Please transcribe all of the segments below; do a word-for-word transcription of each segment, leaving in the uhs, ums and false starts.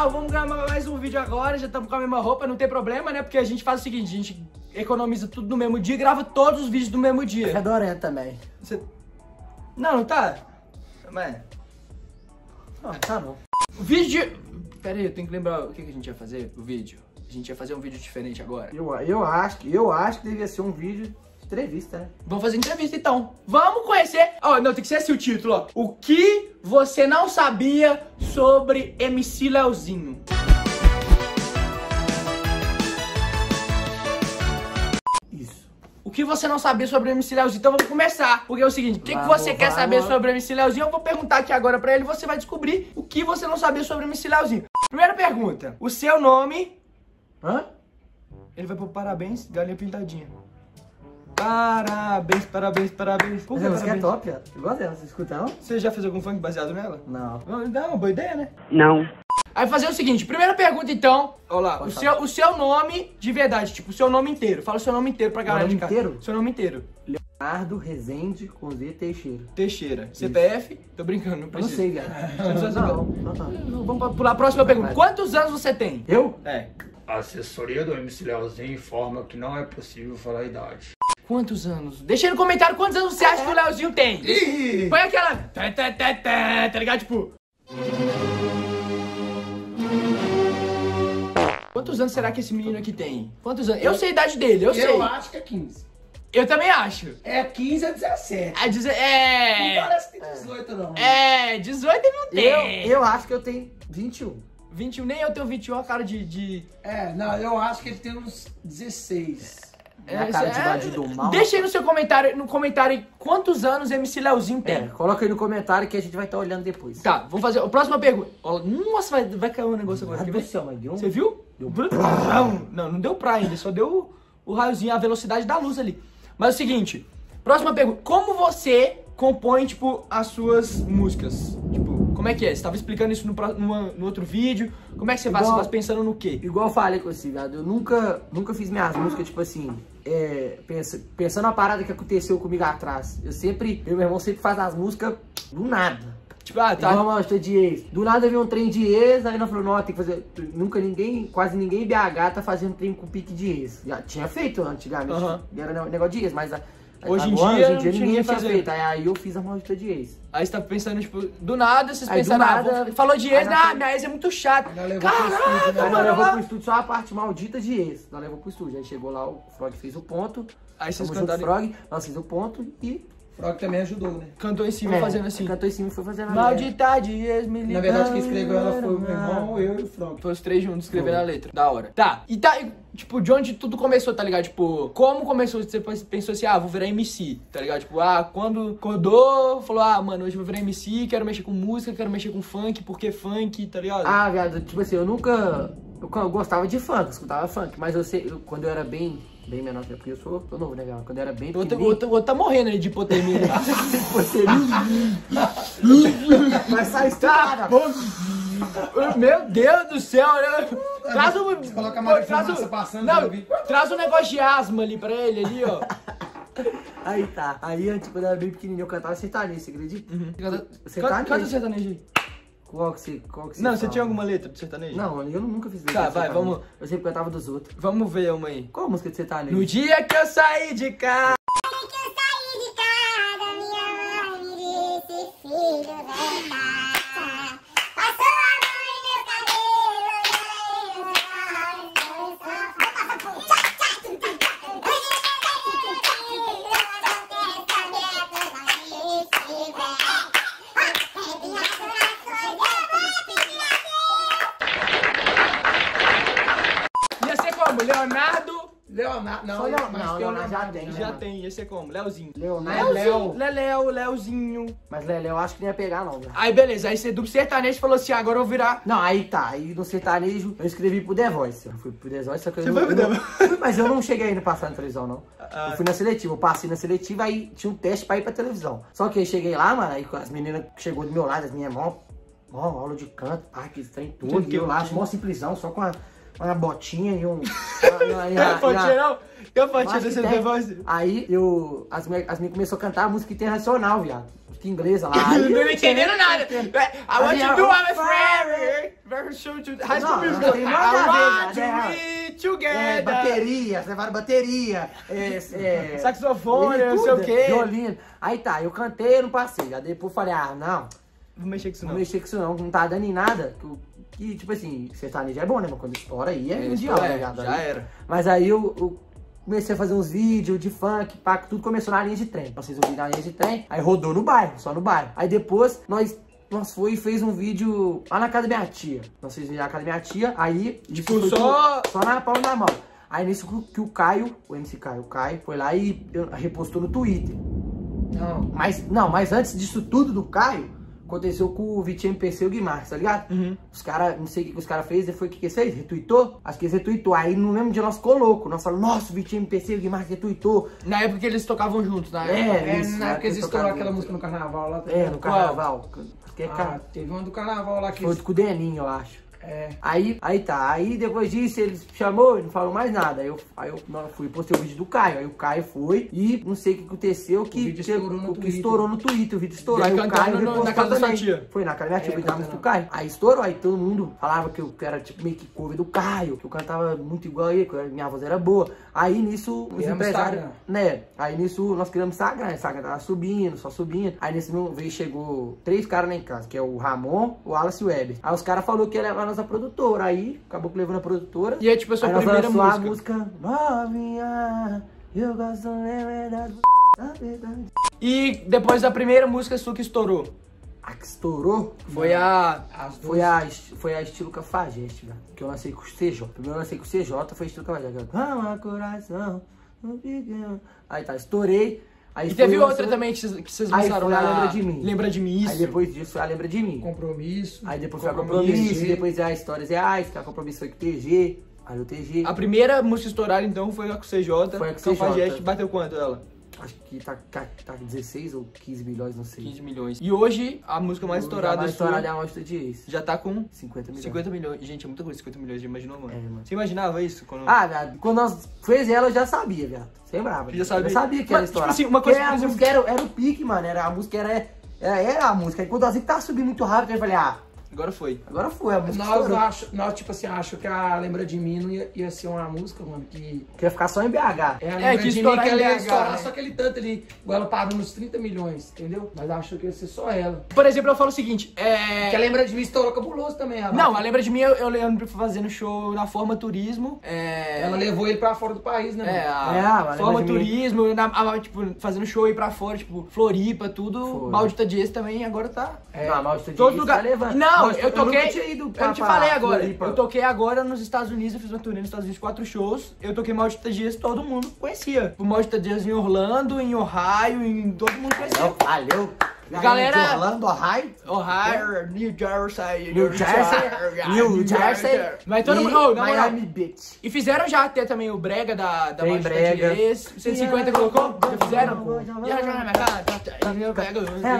legal, vamos gravar mais um vídeo agora, já estamos com a mesma roupa, não tem problema, né? Porque a gente faz o seguinte, a gente economiza tudo no mesmo dia e grava todos os vídeos no mesmo dia. É Doré também. Você... Não, não tá? Mas... Não, tá não. O vídeo... Pera aí, eu tenho que lembrar o que, que a gente ia fazer, o vídeo. A gente ia fazer um vídeo diferente agora. Eu, eu, acho, que, eu acho que devia ser um vídeo de entrevista, né? Vamos fazer entrevista então. Vamos conhecer... Ó, oh, não, tem que ser assim o título, ó. O que você não sabia sobre M C Leozinho? Isso. O que você não sabia sobre o M C Leozinho? Então vamos começar. Porque é o seguinte, o que, que você quer saber sobre o M C Leozinho? Eu vou perguntar aqui agora pra ele e você vai descobrir o que você não sabia sobre o M C Leozinho. Primeira pergunta. O seu nome... Hã? Ele vai pôr parabéns, galinha pintadinha. Parabéns, parabéns, parabéns. Por que Essa música é parabéns? top, ó. Eu gosto dela, você escuta ela? Você já fez algum funk baseado nela? Não. Não, boa ideia, né? Não. Aí fazer o seguinte, primeira pergunta então. Olha lá, o seu, o seu nome de verdade, tipo, o seu nome inteiro. Fala o seu nome inteiro pra galera de casa. Nome inteiro? Seu nome inteiro. Leonardo Rezende com Z Teixeira. Teixeira. C P F? Tô brincando, não Eu não precisa. sei, viado. Não, Não, não, não. Vamos pular a próxima pergunta. Quantos anos você tem? Eu? É. A assessoria do M C Leozinho informa que não é possível falar a idade. Quantos anos? Deixa aí no comentário quantos anos você acha que o Leozinho tem. Ih! Põe aquela... Tá, tá, tá, tá, tá ligado? Tipo... Quantos anos será que esse menino aqui tem? Quantos anos? Eu sei a idade dele, eu sei. Eu acho que é quinze. Eu também acho. É quinze a dezessete. É... deze- Não É... parece que tem dezoito, não. É... dezoito ele não Eu, tem. eu acho que eu tenho vinte e um. vinte e um, nem eu tenho vinte e um, a cara de... de... É, não, eu acho que ele tem uns dezesseis. É a cara de bandido mal. Deixa aí no seu comentário, no comentário aí, quantos anos M C Leozinho tem. É, coloca aí no comentário que a gente vai estar olhando depois. Tá, vamos fazer a próxima pergunta. Ó, nossa, vai, vai cair um negócio agora. Meu Quer Deus ver? do céu, mas deu um... Você viu? Deu. Não, não deu pra ainda, só deu o, o raiozinho, a velocidade da luz ali. Mas é o seguinte, próxima pergunta. Como você compõe, tipo, as suas músicas? Tipo, como é que é? Você tava explicando isso no, pro- numa- no outro vídeo. Como é que você faz? Você Igual- faz pensando no quê? Igual eu falei com você, viado, eu nunca, nunca fiz minhas músicas, tipo assim, é, pensa, pensando na parada que aconteceu comigo atrás. Eu sempre, eu e meu irmão sempre faz as músicas do nada. Tipo, ah, tá. Igual uma música de ex. Do nada veio um trem de ex, aí nós falamos, não, tem que fazer. Nunca ninguém, quase ninguém em B H tá fazendo trem com pique de ex. Já tinha feito antigamente, Aham. era negócio de ex, mas a- Hoje em agora, dia, hoje em dia não tinha ninguém ninguém tinha fazendo. feito. Aí, aí eu fiz a música de ex. Aí você tá pensando, tipo, do nada, vocês Aí, do pensaram, ah, nada- vou- falou de ex, aí nós ah, fomos- minha ex é muito chata. Nós levou pro estúdio, Caraca, né? Aí nós mano, levou lá- pro estúdio só a parte maldita de ex. Nós levou pro estúdio. Aí chegou lá, o Frog fez o ponto. Aí vocês Tamo junto, cantaram, Frog, nós fizemos o ponto e... Frog também ajudou, né? cantou em cima, É, fazendo assim. Cantou em cima e foi fazendo a Maldita de ex, me Na verdade, quem escreveu ela foi o meu irmão, eu e o Frog. Foi os três juntos escrevendo a letra. Da hora. Tá. E tá, e, tipo, de onde tudo começou, tá ligado? Tipo, como começou? Você pensou assim, ah, vou virar M C, tá ligado? Tipo, ah, quando acordou, falou, ah, mano, hoje eu vou virar M C, quero mexer com música, quero mexer com funk, porque funk, tá ligado? Ah, viado, tipo assim, eu nunca... Eu, eu gostava de funk, escutava funk, mas eu sei, eu- quando eu era bem, bem menor, porque eu sou, tô novo, né, galera? Quando eu era bem O outro, o pequenininho... outro, o outro tá morrendo aí de hipotermia. Vai sair Tá estrada! bom. Meu Deus do céu, né? Traz um... Coloca a Maria traz Fumaça um- passando, Não, eu vi. traz um negócio de asma ali pra ele, ali, ó. Aí tá, aí antes, quando eu era bem pequenininho, eu cantava sertanejo, você acredita? Canta, Sertanejo. canta o sertanejo aí. Qual que você, qual que você Não, você fala? tinha alguma letra de sertanejo? Não, eu nunca fiz letra Tá, de vai, sertanejo. vamos- Eu sempre cantava dos outros. Vamos ver uma aí. Qual a música de sertanejo? No dia que eu saí de casa. Ia ser como? Leonardo. Leonardo, não. Só Leonardo, mas não, tem o Leonardo já Leonardo, tem, né? né? Já mano? tem, ia ser como? Leozinho. Leonardo. Léo. Leléo, Leozinho. Mas Lelé, eu acho que não ia pegar não, velho. Aí beleza, aí você do sertanejo falou assim, agora eu vou virar. Não, aí tá, aí no sertanejo eu escrevi pro The Voice. Eu fui pro The Voice, só que eu Você não, foi pro eu The não- fui, mas eu não cheguei ainda a passar na televisão, não. Ah. Eu fui na seletiva, eu passei na seletiva, aí tinha um teste pra ir pra televisão. Só que eu cheguei lá, mano, aí as meninas que chegou do meu lado, as minhas mó, mó aula de canto, pá, que trem tudo, e eu lá, mó simplesão, só com a, uma botinha e um... e uma- e Tem uma- a fotinha e uma- não? Tem a fotinha Acho que desse tem. The Voice? Aí eu, as minhas as minhas começaram a cantar música internacional, viado. Música inglesa lá. Aí, Não tô entendendo nada. I want you to do it forever. are so to... High School Não, Musical. não tem nada a ver, I want né? to be together. É, bateria, você levaram bateria, é, é, Saxofone, e não sei o tudo, quê. violino. Aí tá, eu cantei, eu não passei. Já depois falei, ah, não, Vou mexer com isso não não. mexer com isso não, não tá dando em nada. Que, que, tipo assim, sertanejo é bom, né? Mas quando estoura aí é, É, mundial, estoura, né? é, ligado? já Aí- era. Mas aí eu, eu comecei a fazer uns vídeos de funk, pá, que tudo começou na linha de trem. Nós fizemos um vídeo na linha de trem, aí rodou no bairro, só no bairro. Aí depois nós, nós foi e fez um vídeo lá na casa da minha tia. Nós fizemos vídeo na casa da minha tia, aí... Tipo, foi só- tudo- Só na palma da mão. Aí nisso que o Caio, o M C Caio, o Caio, foi lá e repostou no Twitter. Não. Mas, não, mas antes disso tudo do Caio, aconteceu com o Vitinho M P C e o Guimarães, tá ligado? Uhum. Os caras, não sei o que os caras fez, foi o que que eles fez? Retweetou? Acho que eles retweetou. Aí no mesmo dia nós ficou louco. Nós falamos, nossa, o Vitinho M P C e o Guimarães retweetou. Na época que eles tocavam juntos, na época. É, É, isso. na época que eles eles estouraram tocaram aquela junto. música no carnaval lá. tá É, ligado? no carnaval. Que é Ah, cara, teve uma do carnaval lá que... foi com o Deninho, eu acho. É. Aí, aí tá, aí depois disso eles chamou e não falou mais nada. Aí eu, aí eu não, fui postei o vídeo do Caio. Aí o Caio foi e não sei o que aconteceu. Que, vídeo estourou no que Twitter. estourou no Twitter. O vídeo estourou. E Aí ele o cantando Caio no- repostou na casa da sua também. tia. Foi na casa da minha tia, É, que tava cantando. do Caio. Aí estourou, aí todo mundo falava que eu era tipo meio que cover do Caio, que eu cantava muito igual a ele, que minha voz era boa. Aí nisso, os Criamos empresários, Instagram. né? Aí nisso nós criamos Instagram, o Instagram tava subindo, só subindo. Aí nesse meu vez chegou três caras lá em casa, que é o Ramon, o Wallace e o Weber. Aí os caras falaram que ia levar a nossa produtora, aí acabou que levou na produtora. E é tipo a sua Aí nós primeira lançou música. a música Novinha, eu gosto de verdade, da verdade. E depois da primeira música sua que estourou? A que estourou Foi a... As duas. foi a, foi a estilo Cafajeste, velho. Que eu lancei com o C J. Primeiro eu lancei com o C J, foi estilo Cafajeste. Calma, coração, não fique... Aí tá, estourei. Aí E teve foi, outra lançou- também que vocês, que vocês Aí lançaram foi a na... Lembra de Mim. Lembra de mim, isso. Aí depois disso foi a Lembra de Mim. Compromisso. Aí depois foi a Compromisso, Compromisso, G. depois é a Histórias Reais, que a Compromisso foi com o T G. Aí o T G, A primeira música estourada, então, foi a com o C J. Foi a com o C J. Cafajeste, bateu quanto ela? acho que tá, tá, tá com dezesseis ou quinze milhões, não sei. quinze milhões. E hoje, a música mais estourada mais sua estourada é a Amostra de Ex. já tá com cinquenta milhões. cinquenta milhões. Gente, é muita coisa, cinquenta milhões. Já imaginou, mano? É, mano. Você imaginava isso? Quando... Ah, viado, quando nós fez ela, eu já sabia, viado. Sem brava. Já sabia. Eu sabia que Mas, era tipo estourar. assim, uma coisa, Porque por a exemplo- música era, era o pique, mano. Era, a música era, era, era a música. Aí quando assim tava subindo muito rápido, eu falei, ah, Agora foi. agora foi. A música Nós, estourou. acho, nós, tipo assim, acho que a Lembra de Mim não ia, ia ser uma música, mano, que... Queria ficar só em B H. É, a É, Lembra que de Mim estourar que em ela ia B H, estourar né? só aquele tanto ali, igual ela parou nos trinta milhões, entendeu? Mas achou que ia ser só ela. Por exemplo, eu falo o seguinte, é... Que a Lembra de Mim estourou cabuloso também, a Não, a Lembra de Mim, eu, eu lembro fazendo show na Forma Turismo. É... Ela levou ele pra fora do país, né? É, mano? a É, a Lembra Forma de Mim. Turismo, na, a, tipo, fazendo show aí pra fora, tipo, Floripa, tudo. Foi. Maldita Dias também, agora tá... É. Não, mas de Todo Ex lugar. tá levando. Não, Mas eu toquei. nunca tinha ido eu pra- não te pra falei agora. Floripa. Eu toquei agora nos Estados Unidos, eu fiz uma turnê nos Estados Unidos, quatro shows. Eu toquei Maldita Dias, todo mundo conhecia. O Maldita Dias em Orlando, em Ohio, em todo mundo conhecia. Valeu. Galera- de Orlando, Ohio. Ohio, New Jersey, New Jersey, New Jersey, Mas todo e mundo. Oh, na moral. Miami Beach. E fizeram já até também o Brega da, da Tem Maldita Brega. Dias. cento e cinquenta colocou? Já fizeram? Já já na minha cara. Eu pego.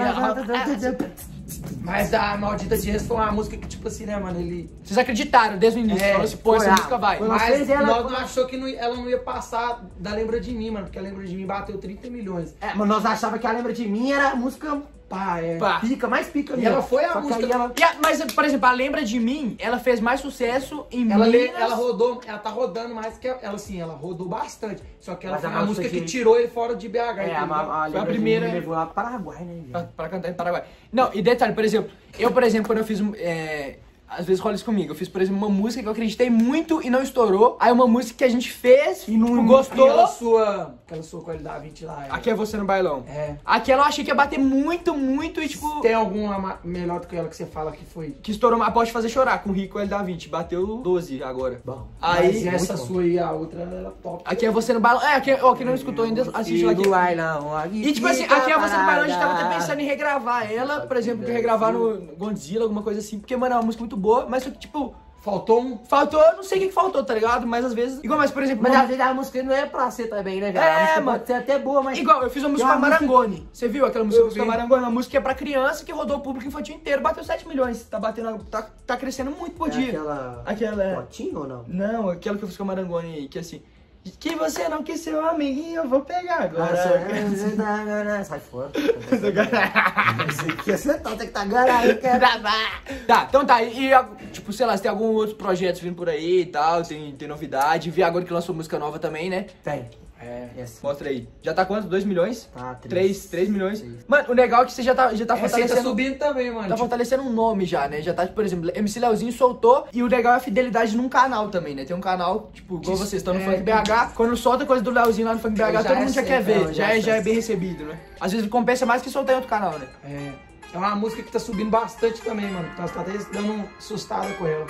Mas a Maldita Dias foi uma música que, tipo assim, né, mano, ele... Vocês acreditaram desde o início. É, Falaram assim, pô, essa foi a- música vai. foi uma- Nós Mas fez ela- nós não achou que não, ela não ia passar da Lembra de Mim, mano, porque a Lembra de Mim bateu trinta milhões. É, mas nós achava que a Lembra de Mim era a música Pá, é... Pá. pica, mais pica E mesmo. ela foi a Só que música- aí ela... E a- mas, por exemplo, a Lembra de Mim, ela fez mais sucesso em Ela, Minas. le- ela rodou, ela tá rodando mais que ela, assim, ela rodou bastante. Só que ela Mas foi a uma música música que de- tirou ele fora de B H. É, a, entendeu? a, a, Foi a Lembra de primeira- Mim me levou lá pro Paraguai, né, pra, velho? pra cantar em Paraguai. Não, e detalhe, por exemplo, eu, por exemplo, quando eu fiz... um, É, às vezes rola isso comigo. Eu fiz, por exemplo, uma música que eu acreditei muito e não estourou. Aí uma música que a gente fez E não- tipo, gostou. Aquela sua, aquela sua qualidade vinte lá. Aqui é Você no Bailão. É. Aquela eu achei que ia bater muito, muito e tipo... Tem alguma ma- melhor do que ela que você fala que foi? Que estourou, mas pode fazer chorar com o Rico L da vinte. Bateu doze agora. Bom. Aí... Mas essa bom. sua e a outra, ela é top. Aqui é Você no Bailão. É, aqui, ó, quem não escutou ainda, assiste lá aqui. do bailão, aqui E tipo assim, fica aqui é Você no Bailão, a gente tava até parada. pensando em regravar ela, por exemplo, que regravar no Godzilla, alguma coisa assim, porque, mano, é uma música muito boa, mas só que, tipo, Faltou um... faltou, não sei o que que faltou, tá ligado? Mas às vezes, igual, mas por exemplo, Mas uma- às vezes a música não é pra ser também, né, velho? É, a música mano. pode ser até boa, mas... igual, eu fiz uma música Tem com a uma música- Marangoni, você viu aquela música Eu com a vi. Marangoni? Uma música que é pra criança, que rodou o público infantil inteiro, bateu sete milhões, tá batendo, tá, tá crescendo muito por É dia. aquela... Aquela é... Potinho ou não? Não, aquela que eu fiz com a Marangoni, que assim, que você não quis ser um amiguinho, eu vou pegar agora. Agora... Sai fora. Esse aqui é sentado, tem que estar garado, cara. Tá, então tá, e a- Tipo, sei lá, se tem algum outro projeto vindo por aí e tal, tem, tem novidade. Vi agora que lançou música nova também, né? Tem. É, Yes. mostra aí. Já tá quanto? dois milhões? Tá, três, três milhões. Três. Mano, o legal é que você já tá, já tá Essa aí tá fortalecendo... subindo também, mano. Tá Tipo, fortalecendo um nome já, né? Já tá, por exemplo, M C Leozinho soltou. E o legal é a fidelidade num canal também, né? Tem um canal, tipo, igual vocês estão no é, Funk B H. Quando solta coisa do Leozinho lá no Funk B H, Já todo é mundo já assim, quer ver. é, já, já é, já é é bem recebido, né? Às vezes compensa mais que soltar em outro canal, né? é, é uma música que tá subindo bastante também, mano. Nós tá até dando um assustada com ela.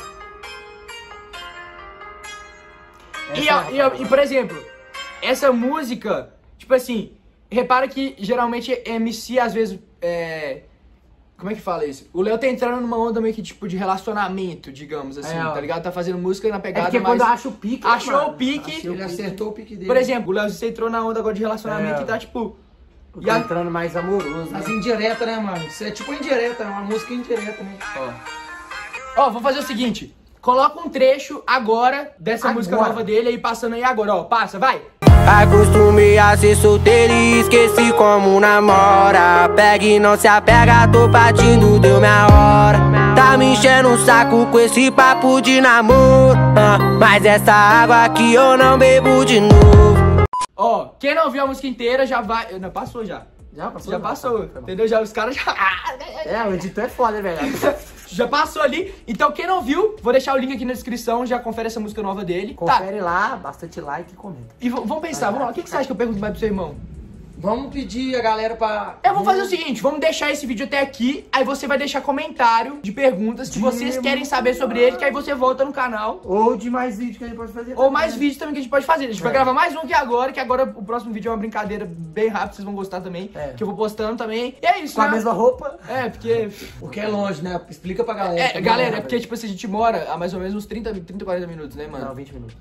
E, Essa ó, é e, ó, e, por exemplo, essa música, tipo assim, repara que geralmente M C às vezes é. Como é que fala isso? O Léo tá entrando numa onda meio que tipo de relacionamento, digamos assim, É, ó. tá ligado? Tá fazendo música na É pegada porque mais. quando acha o pique. Achou mano, o pique, achou o Ele pique. acertou o pique dele. Por exemplo, o Léo você entrou na onda agora de relacionamento É. e tá tipo. Eu E tô a- entrando mais amoroso, né? As indireta, né, mano? Isso é tipo indireta, é uma música indireta, né? Ó, vou fazer o seguinte. Coloca um trecho agora dessa Agora. música nova dele aí passando aí agora, ó. Passa, vai! Acostumei a ser solteiro e esqueci como namora. Pega e não se apega, tô partindo, deu minha hora. Tá me enchendo o saco com esse papo de namoro, ah, mas essa água aqui eu não bebo de novo. Ó, quem não viu a música inteira já vai. Não, passou já. Já passou? Já Não, passou, tá bom. entendeu? Já os caras já. É, o editor é foda, né, velho? Já passou ali. Então quem não viu, vou deixar o link aqui na descrição, já confere essa música nova dele. Tá. Confere lá, bastante like e comenta. E v- vamos pensar, vamos lá. O que, que você acha que eu pergunto mais pro seu irmão? Vamos pedir a galera pra... Eu vou fazer o seguinte, vamos deixar esse vídeo até aqui, aí você vai deixar comentário de perguntas que vocês querem saber sobre ele, que aí você volta no canal. Ou de mais vídeo que a gente pode fazer. Ou também, mais né? vídeos também que a gente pode fazer. A gente vai É. gravar mais um que agora, que agora o próximo vídeo é uma brincadeira bem rápida, vocês vão gostar também. É. Que eu vou postando também. E é isso, Com a né? mesma roupa. É, porque... Porque é longe, né? Explica pra galera. É, também, galera, né, é porque, tipo assim, a gente mora a mais ou menos uns trinta, trinta, quarenta minutos, né, mano? Não, vinte minutos.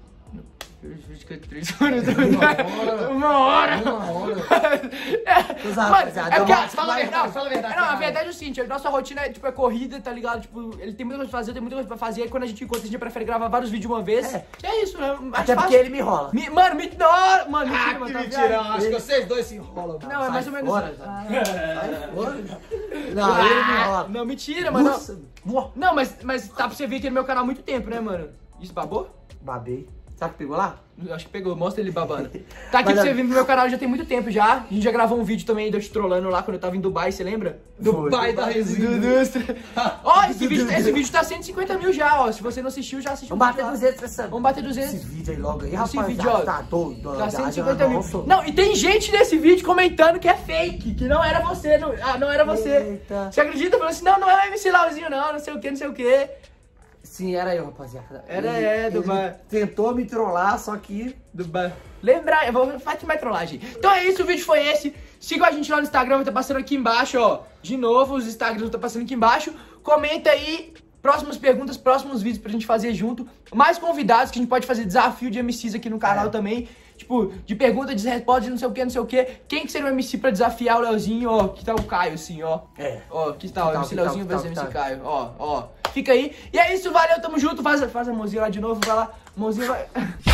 Uma hora. Uma hora. Os Mano, rapaziada, é porque, eu- fala a vai, verdade, vai, fala a verdade. Não, a verdade é o seguinte, a nossa rotina é, tipo, é corrida, tá ligado? Tipo, ele tem muita coisa pra fazer, tem muita coisa pra fazer, e quando a gente encontra, a gente prefere gravar vários vídeos de uma vez. É. E é isso, né? Mais Até porque fácil. ele me enrola. Me- mano, me... Não, mano, mentira, Ah, mano. que tá mentira. viado. Acho que vocês dois se enrolam. Não, é Sai mais ou menos fora, isso. já. Ah. Sai fora, já. Não, ele me enrola. Não, mentira, mano. não. Nossa, boa. Não, mas, mas tá pra você ver aqui no meu canal há muito tempo, né, mano? Isso babou? Babei. Será que pegou lá? Eu Acho que pegou, mostra ele babando. Tá aqui Mas, pra você ó, vir no meu canal já tem muito tempo já. A gente já gravou um vídeo também de eu te trollando lá quando eu tava em Dubai, você lembra? Do pai da resina. Ó, esse vídeo, esse vídeo tá cento e cinquenta mil já, ó. Se você não assistiu, já assistiu. Vamos o bater vídeo lá. duzentos essa... Vamos bater duzentos. Esse vídeo aí logo aí, Esse rapaz. vídeo, ó, Tá doido. Tá já- cento e já cinquenta mil. não, Não, e tem gente nesse vídeo comentando que é fake, que não era você, não, ah, não era você. Eita. Você acredita? Falando assim, não, não é o M C Lauzinho não, não sei o que, não sei o que. Sim, era eu, rapaziada. Era, Ele- é, do ele bar. tentou me trollar, só que... Do ba... Lembrar, eu vou fazer mais trollagem. Então é isso, o vídeo foi esse. Siga a gente lá no Instagram, vai estar passando aqui embaixo, ó. De novo, os Instagrams vão estar passando aqui embaixo. Comenta aí próximas perguntas, próximos vídeos pra gente fazer junto. Mais convidados, que a gente pode fazer desafio de M Cs aqui no canal É. também. Tipo, de pergunta, de resposta, de não sei o que, não sei o que. Quem que seria o M C pra desafiar o Leozinho, ó. Que tá o Caio, assim, ó. É. Ó, que tal, Que tal, M C que tal, Leozinho que tal, versus que M C tal. Caio. Ó, ó. Fica aí. E é isso, valeu, tamo junto. Faz, faz a mãozinha lá de novo, vai lá. Mãozinha vai...